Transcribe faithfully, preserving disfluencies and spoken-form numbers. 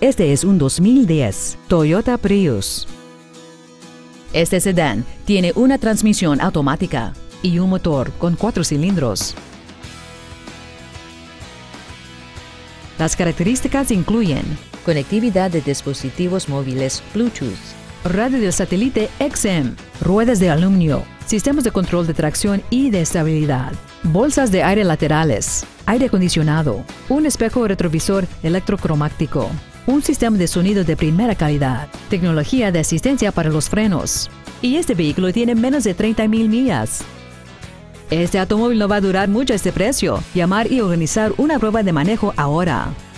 Este es un dos mil diez Toyota Prius. Este sedán tiene una transmisión automática y un motor con cuatro cilindros. Las características incluyen conectividad de dispositivos móviles Bluetooth, radio de satélite X M, ruedas de aluminio, sistemas de control de tracción y de estabilidad, bolsas de aire laterales, aire acondicionado, un espejo retrovisor electrocromático, un sistema de sonido de primera calidad, tecnología de asistencia para los frenos. Y este vehículo tiene menos de treinta mil millas. Este automóvil no va a durar mucho a este precio. Llamar y organizar una prueba de manejo ahora.